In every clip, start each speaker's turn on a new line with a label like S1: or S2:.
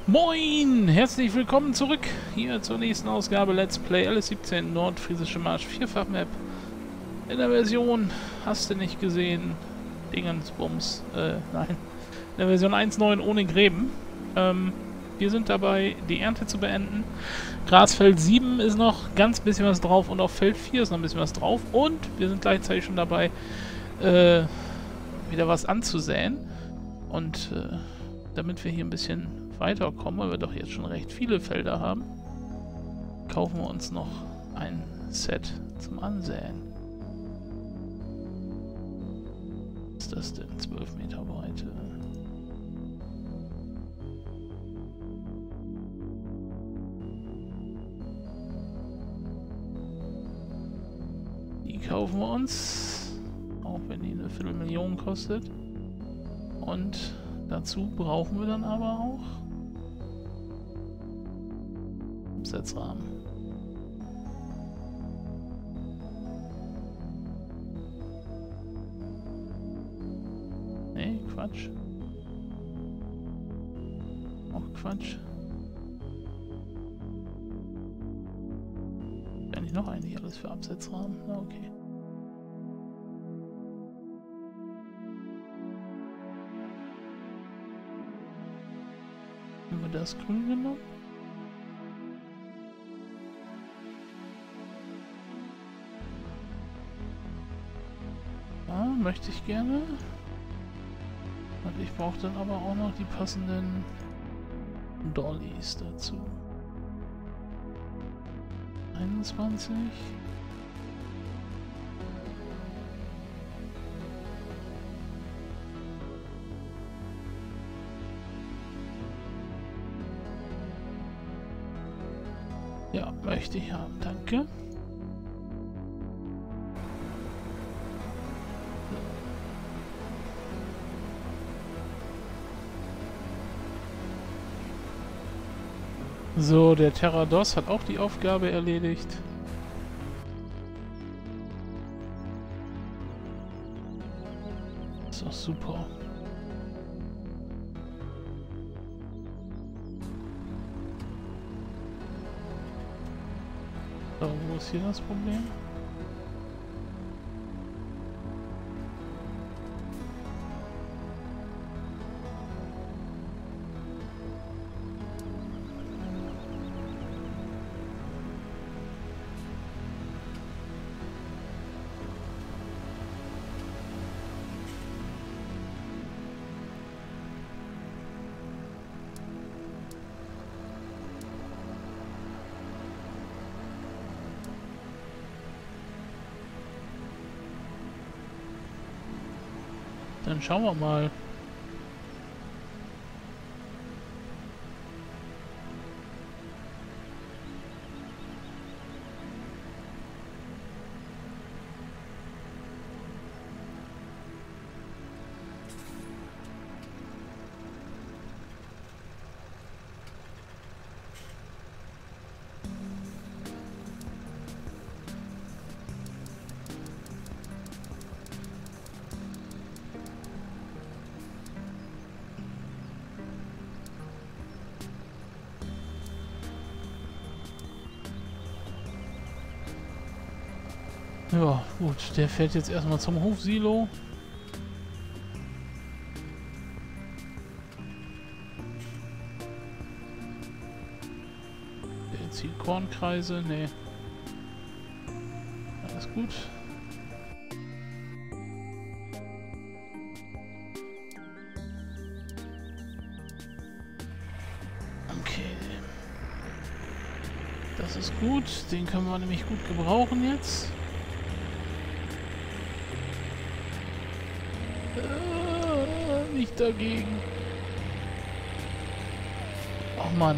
S1: Moin! Herzlich willkommen zurück hier zur nächsten Ausgabe Let's Play LS17 Nordfriesische Marsch Vierfach-Map in der Version, hast du nicht gesehen, Dingensbums, nein, in der Version 1.9 ohne Gräben. Wir sind dabei, die Ernte zu beenden. Grasfeld 7 ist noch ganz bisschen was drauf und auf Feld 4 ist noch ein bisschen was drauf und wir sind gleichzeitig schon dabei, wieder was anzusäen und damit wir hier ein bisschen weiterkommen, weil wir doch jetzt schon recht viele Felder haben, kaufen wir uns noch ein Set zum Ansäen. Was ist das denn? 12 Meter Breite. Die kaufen wir uns, auch wenn die eine Viertelmillion kostet. Und dazu brauchen wir dann aber auch Absetzrahmen. Nee, Quatsch. Auch Quatsch. Kann ich noch eigentlich alles für Absetzrahmen? Na, okay. Haben wir das grün genommen? Ja, möchte ich gerne. Und ich brauche dann aber auch noch die passenden Dollies dazu. 21. Ja, möchte ich haben, danke. So, der Terrados hat auch die Aufgabe erledigt. Ist doch super. So, wo ist hier das Problem? Dann schauen wir mal. Ja, gut, der fährt jetzt erstmal zum Hofsilo. Der zieht Kornkreise, nee. Alles gut. Okay. Das ist gut, den können wir nämlich gut gebrauchen jetzt. Nicht dagegen. Oh Mann.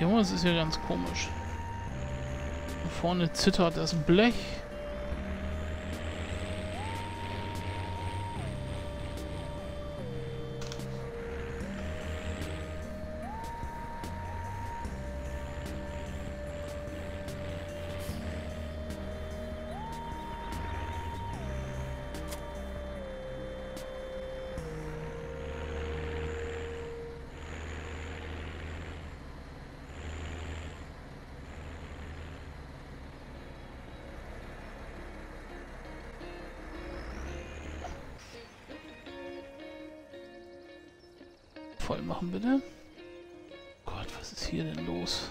S1: Junge, es ist ja ganz komisch. Da vorne zittert das Blech. Voll machen bitte. Gott, was ist hier denn los?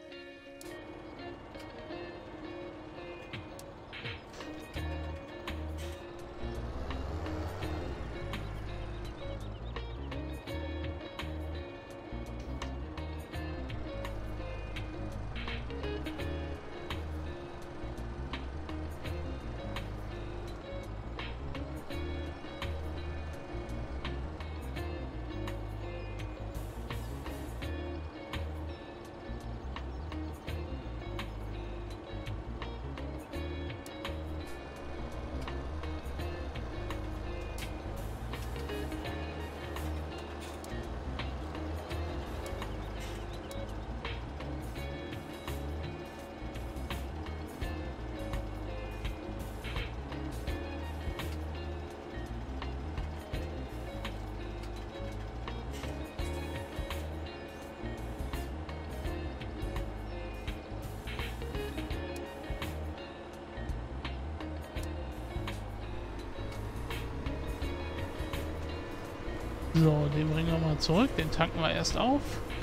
S1: So, den bringen wir mal zurück. Den tanken wir erst auf.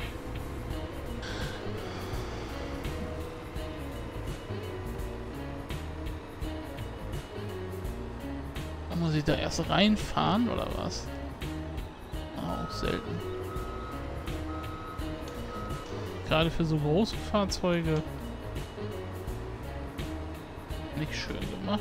S1: Dann muss ich da erst reinfahren, oder was? Auch selten. Gerade für so große Fahrzeuge. Nicht schön gemacht.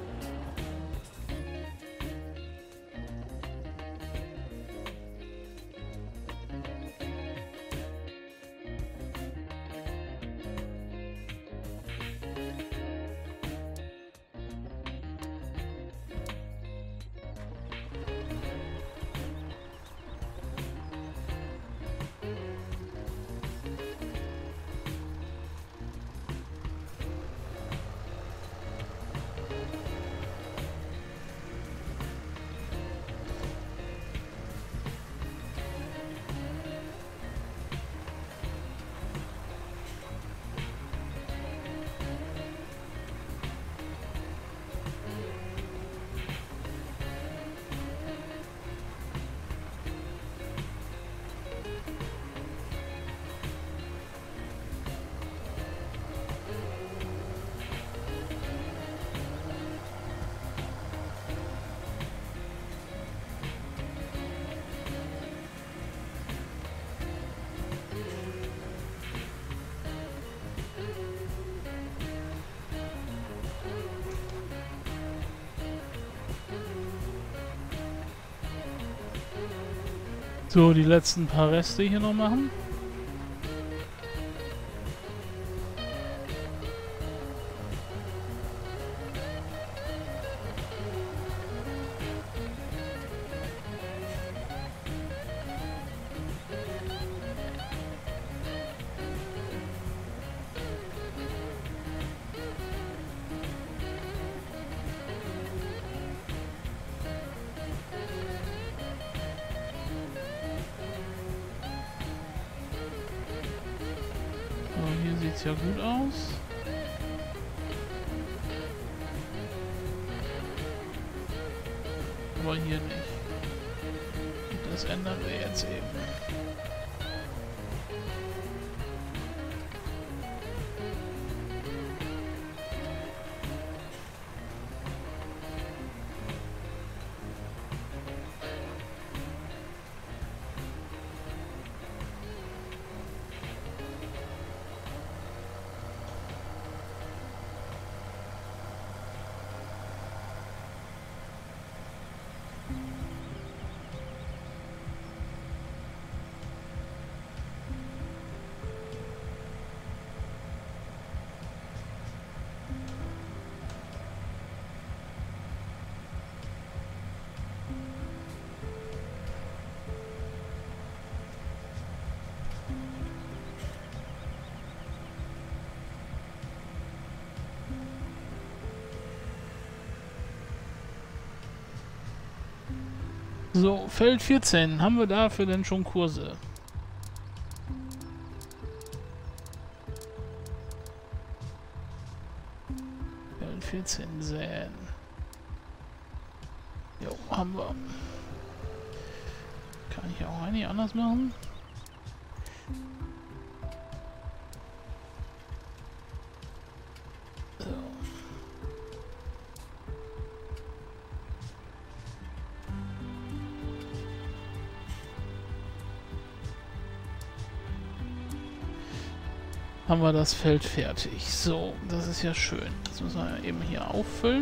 S1: So, die letzten paar Reste hier noch machen. Hier sieht es ja gut aus. Aber hier nicht. Und das ändern wir jetzt eben. So, Feld 14. Haben wir dafür denn schon Kurse? Feld 14 säen. Jo, haben wir. Kann ich auch eigentlich anders machen? So. Haben wir das Feld fertig. So, das ist ja schön. Das müssen wir eben hier auffüllen.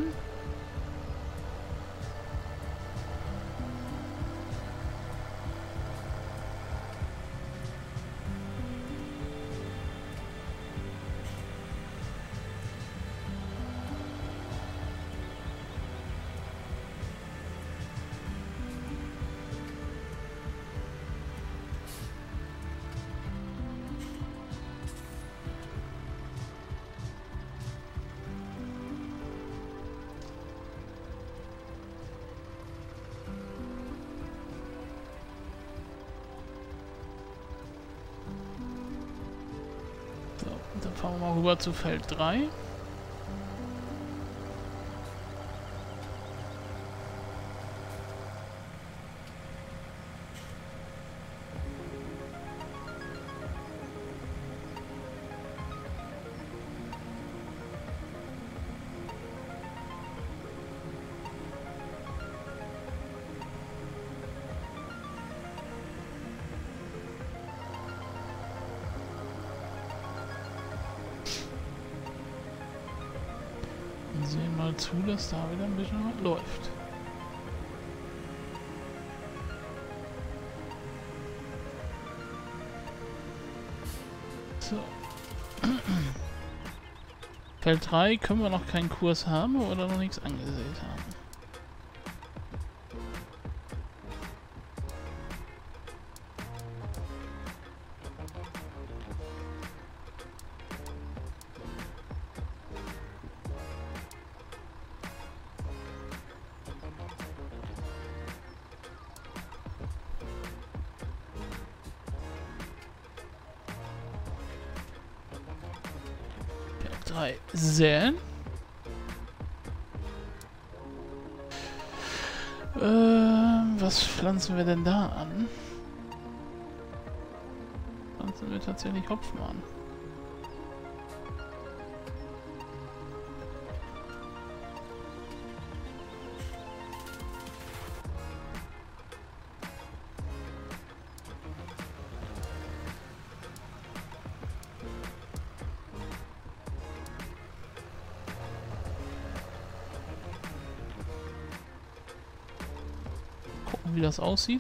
S1: Und dann fahren wir mal rüber zu Feld 3. Sehen mal zu, dass da wieder ein bisschen was läuft. So. Feld 3 können wir noch keinen Kurs haben, weil wir noch nichts angesät haben. Feld 3 säen. Was pflanzen wir denn da an? Pflanzen wir tatsächlich Hopfen an. Gucken, wie das aussieht.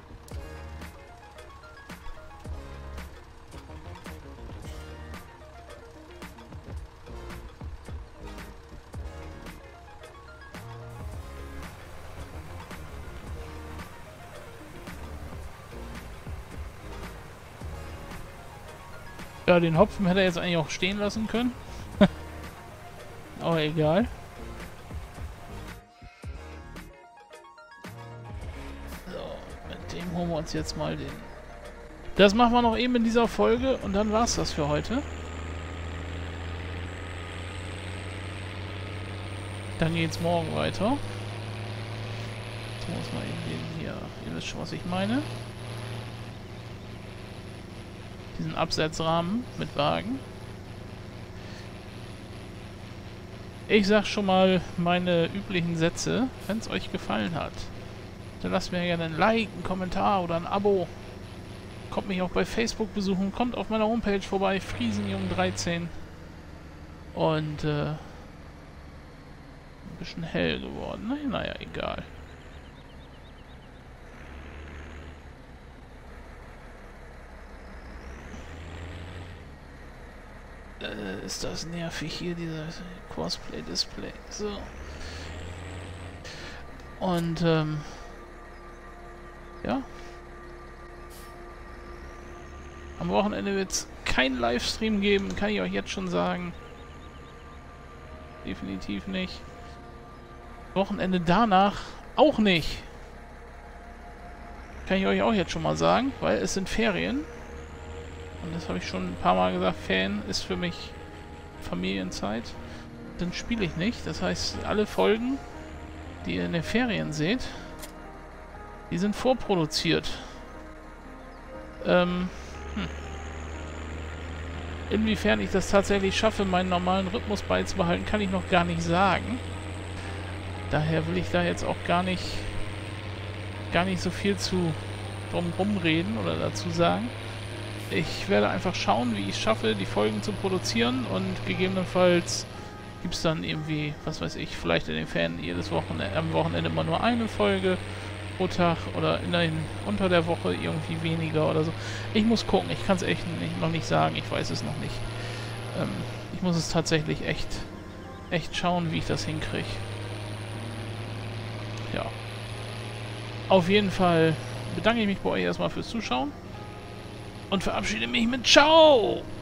S1: Ja, den Hopfen hätte er jetzt eigentlich auch stehen lassen können. Aber egal. So, mit dem holen wir uns jetzt mal den... Das machen wir noch eben in dieser Folge und dann war's das für heute. Dann geht's morgen weiter. Jetzt muss man eben den hier... Ihr wisst schon, was ich meine. Diesen Absetzrahmen mit Wagen. Ich sag schon mal meine üblichen Sätze. Wenn es euch gefallen hat, dann lasst mir gerne ein Like, einen Kommentar oder ein Abo. Kommt mich auch bei Facebook besuchen. Kommt auf meiner Homepage vorbei. Friesenjung13. Und ein bisschen hell geworden. Ne? Naja, egal. Ist das nervig hier, dieser Cosplay-Display. So. Und, ja. Am Wochenende wird es keinen Livestream geben, kann ich euch jetzt schon sagen. Definitiv nicht. Wochenende danach auch nicht. Kann ich euch auch jetzt schon mal sagen, weil es sind Ferien. Und das habe ich schon ein paar Mal gesagt, Ferien ist für mich Familienzeit. Dann spiele ich nicht. Das heißt, alle Folgen, die ihr in den Ferien seht, die sind vorproduziert. Inwiefern ich das tatsächlich schaffe, meinen normalen Rhythmus beizubehalten, kann ich noch gar nicht sagen. Daher will ich da jetzt auch gar nicht so viel drum reden oder dazu sagen. Ich werde einfach schauen, wie ich es schaffe, die Folgen zu produzieren, und gegebenenfalls gibt es dann irgendwie, was weiß ich, vielleicht in den Ferien am Wochenende immer nur eine Folge pro Tag oder unter der Woche irgendwie weniger oder so. Ich muss gucken, ich kann es echt noch nicht sagen, ich weiß es noch nicht. Ich muss es tatsächlich echt schauen, wie ich das hinkriege. Ja. Auf jeden Fall bedanke ich mich bei euch erstmal fürs Zuschauen und verabschiede mich mit Ciao!